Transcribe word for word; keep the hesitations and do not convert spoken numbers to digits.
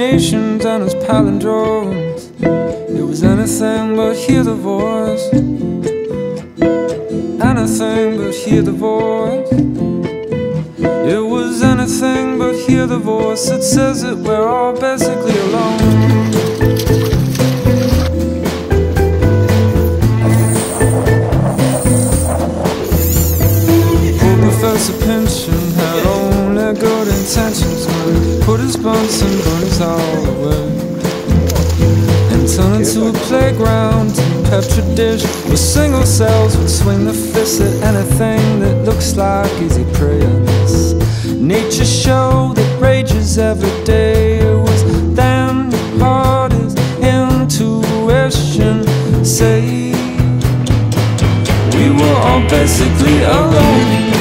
combinations and his palindromes. It was anything but hear the voice, anything but hear the voice. It was anything but hear the voice that says that we're all basically alone. Professor Pynchon had only good intentions when he put his Bunsen burners all away and turned into a playground and petri dish where single cells would swing the fist at anything that looks like easy prey. And this nature show that rages every day, it was then the party's intuition say we were all basically alone.